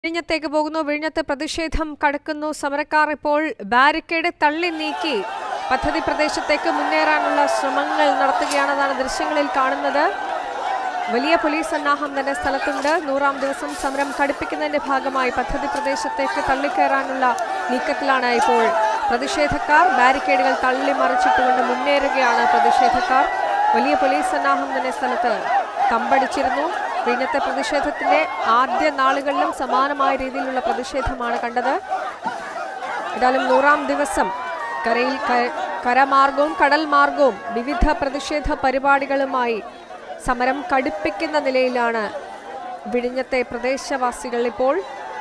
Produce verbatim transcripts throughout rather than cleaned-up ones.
വിഴിഞ്ഞത്തേക്ക് പോകുന്നു. വിഴിഞ്ഞത്തെ പ്രതിഷേധം കടക്കുന്നു. സമരക്കാർ ഇപ്പോൾ ബാരിക്കേഡ് തള്ളി നീക്കി പദ്ധതി പ്രദേശത്തേക്ക് മുന്നേറാനുള്ള ശ്രമങ്ങൾ നടത്തുകയാണെന്നാണ് ദൃശ്യങ്ങളിൽ കാണുന്നത്. വലിയ പോലീസ് സന്നാഹം തന്നെ സ്ഥലത്തുണ്ട്. നൂറാം ദിവസം സമരം കടുപ്പിക്കുന്നതിന്റെ ഭാഗമായി പദ്ധതി പ്രദേശത്തേക്ക് തള്ളിക്കയറാനുള്ള നീക്കത്തിലാണ് ഇപ്പോൾ പ്രതിഷേധക്കാർ. ബാരിക്കേഡുകൾ തള്ളി മറിച്ചിട്ടുകൊണ്ട് മുന്നേറുകയാണ് പ്രതിഷേധക്കാർ. വലിയ പോലീസ് സന്നാഹം തന്നെ സ്ഥലത്ത് തമ്പടിച്ചിരുന്നു. വിഴിഞ്ഞത്തെ പ്രതിഷേധത്തിന്റെ ആദ്യ നാളുകളിലും സമാനമായ രീതിയിലുള്ള പ്രതിഷേധമാണ് കണ്ടത്. ഏതായാലും നൂറാം ദിവസം കരയിൽ കരമാർഗവും കടൽ മാർഗവും വിവിധ പ്രതിഷേധ പരിപാടികളുമായി സമരം കടുപ്പിക്കുന്ന നിലയിലാണ് വിഴിഞ്ഞത്തെ പ്രദേശവാസികൾ ഇപ്പോൾ.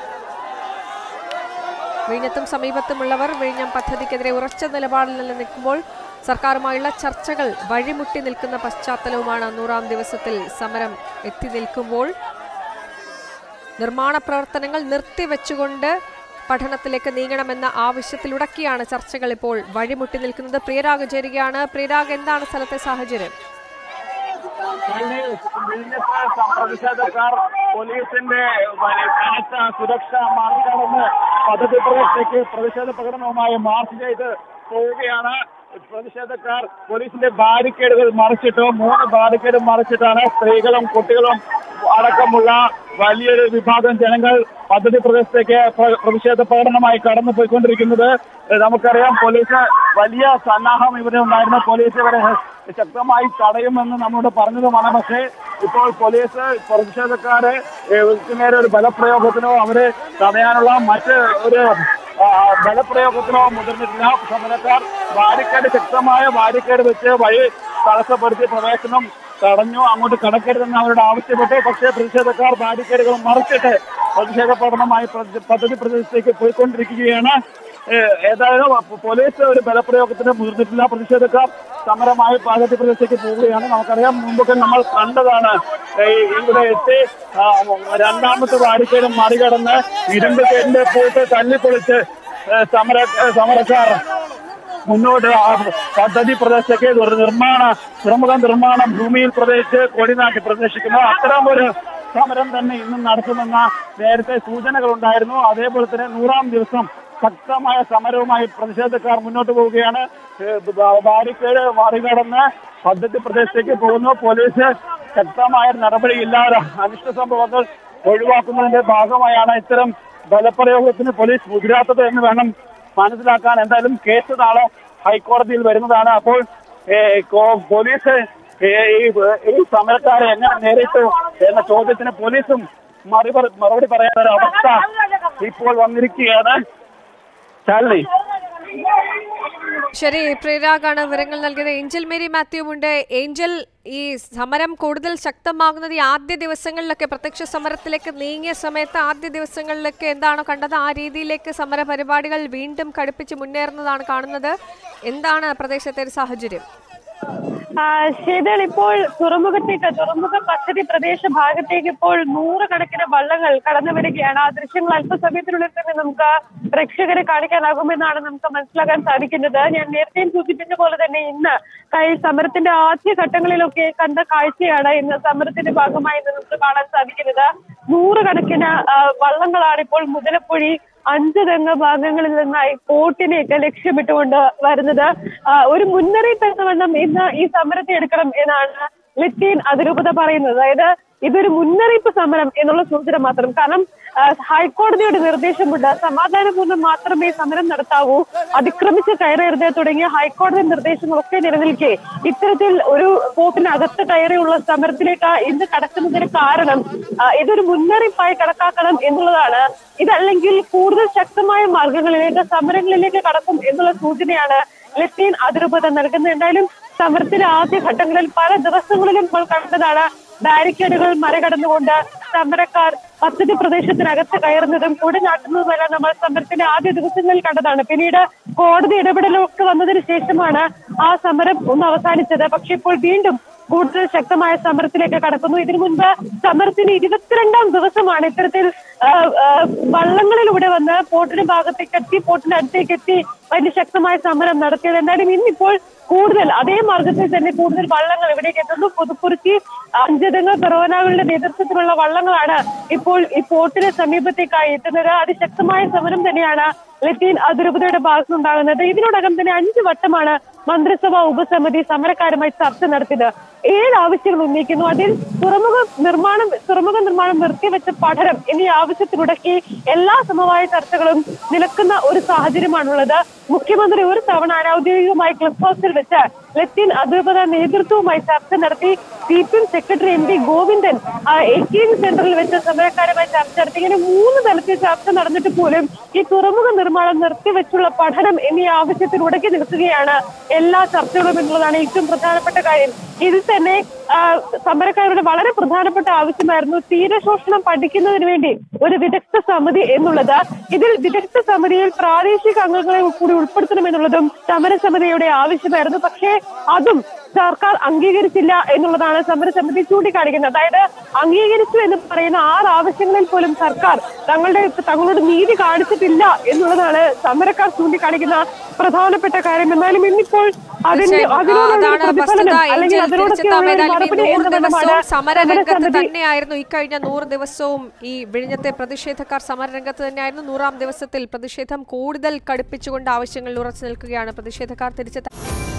വിഴിഞ്ഞത്തും സമീപത്തുമുള്ളവർ വിഴിഞ്ഞം പദ്ധതിക്കെതിരെ ഉറച്ച നിലപാടിൽ നിന്ന് നിൽക്കുമ്പോൾ സർക്കാരുമായുള്ള ചർച്ചകൾ വഴിമുട്ടി നിൽക്കുന്ന പശ്ചാത്തലവുമാണ് നൂറാം ദിവസത്തിൽ സമരം എത്തി നിൽക്കുമ്പോൾ. നിർമ്മാണ പ്രവർത്തനങ്ങൾ നിർത്തിവെച്ചുകൊണ്ട് പഠനത്തിലേക്ക് നീങ്ങണമെന്ന ആവശ്യത്തിലുടക്കിയാണ് ചർച്ചകൾ ഇപ്പോൾ വഴിമുട്ടി നിൽക്കുന്നത്. പ്രിയരാഗ് ചേരുകയാണ്. പ്രിയരാഗ്, എന്താണ് സ്ഥലത്തെ സാഹചര്യം? പ്രതിഷേധക്കാർ പോലീസിന്റെ കനത്ത സുരക്ഷ മാർഗമെന്ന് പദ്ധതി പ്രദേശത്തേക്ക് പ്രതിഷേധ പ്രകടനവുമായി മാർച്ച് ചെയ്ത് പോവുകയാണ്. പ്രതിഷേധക്കാർ പോലീസിന്റെ ബാരിക്കേഡുകൾ മറിച്ചിട്ട് മൂന്ന് ബാരിക്കേഡ് മറിച്ചിട്ടാണ് സ്ത്രീകളും കുട്ടികളും അടക്കമുള്ള വലിയൊരു വിഭാഗം ജനങ്ങൾ പദ്ധതി പ്രദേശത്തേക്ക് പ്രതിഷേധ പ്രകടനമായി കടന്നു പോയിക്കൊണ്ടിരിക്കുന്നത്. നമുക്കറിയാം, പോലീസ് വലിയ സന്നാഹം ഇവിടെ ഉണ്ടായിരുന്നു. പോലീസ് ഇവരെ ശക്തമായി തടയുമെന്ന് നമ്മോട് പറഞ്ഞതുമാണ്. പക്ഷേ ഇപ്പോൾ പോലീസ് പ്രതിഷേധക്കാരെ നേരെ ഒരു ബലപ്രയോഗത്തിനോ അവരെ തടയാനുള്ള മറ്റ് ഒരു ബലപ്രയോഗത്തിനോ മുതിർന്നിട്ടില്ല. സമരക്കാർ ബാരിക്കേഡ് ശക്തമായ ബാരിക്കേഡ് വെച്ച് വഴി തടസ്സപ്പെടുത്തി പ്രവേശനം തടഞ്ഞു. അങ്ങോട്ട് കടക്കരുതെന്ന് അവരോട് ആവശ്യപ്പെട്ടു. പക്ഷേ പ്രതിഷേധക്കാർ ബാരിക്കേഡുകൾ മറിച്ചിട്ട് പ്രതിഷേധ പഠനമായി പദ്ധതി പ്രദേശത്തേക്ക് പോയിക്കൊണ്ടിരിക്കുകയാണ്. ഏതായാലും പോലീസ് ഒരു ബലപ്രയോഗത്തിന് മുതിർന്നിട്ടില്ല. പ്രതിഷേധക്കാർ സമരമായി പദ്ധതി പ്രദേശത്തേക്ക് പോവുകയാണ്. നമുക്കറിയാം, മുമ്പൊക്കെ നമ്മൾ കണ്ടതാണ്, ഇവിടെ എത്തി രണ്ടാമത്തെ ബാരിക്കേഡ് മറികടന്ന് ഇരുമ്പ് കേടിന്റെ പൂട്ട് തല്ലിപ്പൊളിച്ച് സമര സമരക്കാർ മുന്നോട്ട് പദ്ധതി പ്രദേശത്തേക്ക് ഒരു നിർമ്മാണ തുറമുഖ നിർമ്മാണ ഭൂമിയിൽ പ്രദേശിച്ച് കൊടിനാട്ടി പ്രദേശിക്കുന്നു. അത്തരം ഒരു സമരം തന്നെ ഇന്നും നടത്തുമെന്ന നേരത്തെ സൂചനകൾ ഉണ്ടായിരുന്നു. അതേപോലെ തന്നെ നൂറാം ദിവസം ശക്തമായ സമരവുമായി പ്രതിഷേധക്കാർ മുന്നോട്ട് പോവുകയാണ്. ബാരിക്കേഡ് മറികടന്ന് പദ്ധതി പ്രദേശത്തേക്ക് പോകുന്നു. പോലീസ് ശക്തമായ നടപടിയില്ലാതെ അനിഷ്ട സംഭവങ്ങൾ ഒഴിവാക്കുന്നതിന്റെ ഭാഗമായാണ് ഇത്തരം ബലപ്രയോഗത്തിന് പോലീസ് മുതിരാത്തത് എന്ന് വേണം മനസ്സിലാക്കാൻ. എന്തായാലും കേസ് നാളെ ഹൈക്കോടതിയിൽ വരുന്നതാണ്. അപ്പോൾ പോലീസ് ഈ സമരക്കാരെ എങ്ങനെ നേരിട്ടു എന്ന ചോദ്യത്തിന് പോലീസും മറുപടി പറയാൻ ഒരു അവസ്ഥ ഇപ്പോൾ വന്നിരിക്കുകയാണ്. ശാലിനി. ശരി, പ്രിയരാഗാണ് വിവരങ്ങൾ നൽകിയത്. Angel Mary മാത്യുവുമുണ്ട്. ഏഞ്ചൽ, ഈ സമരം കൂടുതൽ ശക്തമാകുന്നത് ഈ ആദ്യ ദിവസങ്ങളിലൊക്കെ, പ്രത്യക്ഷ സമരത്തിലേക്ക് നീങ്ങിയ സമയത്ത് ആദ്യ ദിവസങ്ങളിലൊക്കെ എന്താണോ കണ്ടത് ആ രീതിയിലേക്ക് സമര പരിപാടികൾ വീണ്ടും കടുപ്പിച്ച് മുന്നേറുന്നതാണ് കാണുന്നത്. എന്താണ് പ്രദേശത്തെ ഒരു സാഹചര്യം? ശീതൾ, ഇപ്പോൾ തുറമുഖത്തേക്ക് തുറമുഖ പദ്ധതി പ്രദേശ ഭാഗത്തേക്ക് ഇപ്പോൾ നൂറുകണക്കിന് വള്ളങ്ങൾ കടന്നു വരികയാണ്. ആ ദൃശ്യങ്ങൾ അല്പസമയത്തിനുള്ളിൽ തന്നെ നമുക്ക് പ്രേക്ഷകരെ കാണിക്കാനാകുമെന്നാണ് നമുക്ക് മനസ്സിലാക്കാൻ സാധിക്കുന്നത്. ഞാൻ നേരത്തെയും സൂചിപ്പിച്ച പോലെ തന്നെ ഇന്ന് ഈ സമരത്തിന്റെ ആദ്യ ഘട്ടങ്ങളിലൊക്കെ കണ്ട കാഴ്ചയാണ് ഇന്ന് സമരത്തിന്റെ ഭാഗമായി നമുക്ക് കാണാൻ സാധിക്കുന്നത്. നൂറുകണക്കിന് വള്ളങ്ങളാണ് ഇപ്പോൾ മുതലപ്പൊഴി അഞ്ച് തെങ്ങ് ഭാഗങ്ങളിൽ നിന്നായി ബോട്ടിനെയൊക്കെ ലക്ഷ്യമിട്ടുകൊണ്ട് വരുന്നത്. ഒരു മുന്നറിയിപ്പ് എന്ന വണ്ണം ഇന്ന് ഈ സമരത്തെ എടുക്കണം എന്നാണ് ലത്തീൻ അതിരൂപത പറയുന്നത്. അതായത് ഇതൊരു മുന്നറിയിപ്പ് സമരം എന്നുള്ള സൂചന മാത്രം. കാരണം ഹൈക്കോടതിയുടെ നിർദ്ദേശമുണ്ട്, സമാധാനപൂർണ്ണം മാത്രമേ സമരം നടത്താവൂ, അതിക്രമിച്ച് കയറരുത് തുടങ്ങിയ ഹൈക്കോടതി നിർദ്ദേശങ്ങളൊക്കെ നിലനിൽക്കെ ഇത്തരത്തിൽ ഒരു ബോട്ടിനകത്ത് കയറിയുള്ള സമരത്തിലേക്ക് ഇന്ന് കടക്കുന്നതിന് കാരണം ഇതൊരു മുന്നറിയിപ്പായി കണക്കാക്കണം എന്നുള്ളതാണ്. ഇതല്ലെങ്കിൽ കൂടുതൽ ശക്തമായ മാർഗങ്ങളിലേക്ക് സമരങ്ങളിലേക്ക് കടക്കും എന്നുള്ള സൂചനയാണ് ലത്തീൻ അതിരൂപത നൽകുന്നത്. എന്തായാലും സമരത്തിലെ ആദ്യ ഘട്ടങ്ങളിൽ പല ദിവസങ്ങളിലും നമ്മൾ കണ്ടതാണ് ബാരിക്കേഡുകൾ മറികടന്നുകൊണ്ട് സമരക്കാർ പദ്ധതി പ്രദേശത്തിനകത്ത് കയറുന്നതും കൊടിനാട്ടുന്നതുമെല്ലാം നമ്മൾ സമരത്തിന്റെ ആദ്യ ദിവസങ്ങളിൽ കണ്ടതാണ്. പിന്നീട് കോടതി ഇടപെടലൊക്കെ വന്നതിന് ശേഷമാണ് ആ സമരം ഒന്ന് അവസാനിച്ചത്. പക്ഷെ ഇപ്പോൾ വീണ്ടും കൂടുതൽ ശക്തമായ സമരത്തിലേക്ക് കടക്കുന്നു. ഇതിനു മുൻപ് സമരത്തിന് ഇരുപത്തിരണ്ടാം ദിവസമാണ് ഇത്തരത്തിൽ വള്ളങ്ങളിലൂടെ വന്ന് പോർട്ടിന്റെ ഭാഗത്തേക്ക് എത്തി, പോർട്ടിന്റെ അടുത്തേക്ക് എത്തി വലിയ ശക്തമായ സമരം നടത്തിയത്. എന്തായാലും ഇന്നിപ്പോൾ കൂടുതൽ അതേ മാർഗത്തിൽ തന്നെ കൂടുതൽ വള്ളങ്ങൾ ഇവിടേക്ക് എത്തുന്നു. പുതുക്കുറിച്ചി, അഞ്ചുതെങ്ങ്, ഫെറോനകളുടെ നേതൃത്വത്തിലുള്ള വള്ളങ്ങളാണ് ഇപ്പോൾ ഈ പോർട്ടിന് സമീപത്തേക്കായി എത്തുന്നത്. അതിശക്തമായ സമരം തന്നെയാണ് ലത്തീൻ അതിരൂപതയുടെ ഭാഗത്തുനിന്നുണ്ടാകുന്നത്. ഇതിനോടകം തന്നെ അഞ്ചു വട്ടമാണ് മന്ത്രിസഭാ ഉപസമിതി സമരക്കാരുമായി ചർച്ച നടത്തിയത്. ഏഴ് ആവശ്യങ്ങൾ ഉന്നയിക്കുന്നു. അതിൽ തുറമുഖ നിർമ്മാണം തുറമുഖ നിർമ്മാണം നിർത്തിവെച്ച പഠനം എന്നീ ആവശ്യത്തിനുടക്കി എല്ലാ സമവായ ചർച്ചകളും നിലക്കുന്ന ഒരു സാഹചര്യമാണുള്ളത്. മുഖ്യമന്ത്രി ഒരു തവണ അനൌദ്യോഗികമായി ക്ലിഫ് ഹൗസിൽ വെച്ച് ലത്തീൻ അതിരൂപത നേതൃത്വവുമായി ചർച്ച നടത്തി. C P M secretary M P Govindan എക്കീൻ സെന്ററിൽ വെച്ച് സമരക്കാരുമായി ചർച്ച നടത്തി. ഇങ്ങനെ മൂന്ന് തലത്തിൽ ചർച്ച നടന്നിട്ട് പോലും ഈ തുറമുഖ നിർമ്മാണം നിർത്തിവെച്ചുള്ള പഠനം എന്നീ ആവശ്യത്തിനുടക്കി നിൽക്കുകയാണ് എല്ലാ ചർച്ചകളും എന്നുള്ളതാണ് ഏറ്റവും പ്രധാനപ്പെട്ട കാര്യം. ഇതിൽ തന്നെ സമരക്കാരുടെ വളരെ പ്രധാനപ്പെട്ട ആവശ്യമായിരുന്നു തീരശോഷണം പഠിക്കുന്നതിന് വേണ്ടി ഒരു വിദഗ്ധ സമിതി എന്നുള്ളത്. ഇതിൽ വിദഗ്ധ സമിതിയിൽ പ്രാദേശിക അംഗങ്ങളെ കൂടി ഉൾപ്പെടുത്തണമെന്നുള്ളതും സമരസമിതിയുടെ ആവശ്യമായിരുന്നു. പക്ഷേ അതും സർക്കാർ അംഗീകരിച്ചില്ല എന്നുള്ളതാണ് സമരസമിതി ചൂണ്ടിക്കാണിക്കുന്നത്. അതായത് അംഗീകരിച്ചു എന്ന് പറയുന്ന ആറ് ആവശ്യങ്ങളിൽ പോലും സർക്കാർ തങ്ങളുടെ തങ്ങളോട് നീതി കാണിച്ചിട്ടില്ല എന്നുള്ളതാണ് സമരക്കാർ ചൂണ്ടിക്കാണിക്കുന്ന പ്രധാനപ്പെട്ട കാര്യം. എന്നാലും ഇന്നിപ്പോൾ അതിന്റെ അതിനോടുള്ള പ്രതിഫലനം അല്ലെങ്കിൽ അതിനോടൊക്കെയുള്ള മറുപടി എന്നുള്ളതാണ് സമരരംഗത്ത് തന്നെയായിരുന്നു. ഇക്കഴിഞ്ഞ നൂറ് ദിവസവും ഈ വിഴിഞ്ഞത്തെ പ്രതിഷേധക്കാർ സമരരംഗത്ത് തന്നെയായിരുന്നു. നൂറാം ദിവസത്തിൽ പ്രതിഷേധം കൂടുതൽ കടുപ്പിച്ചുകൊണ്ട് ആവശ്യങ്ങളിൽ ഉറച്ചു നിൽക്കുകയാണ് പ്രതിഷേധക്കാർ. തിരിച്ചെത്താൻ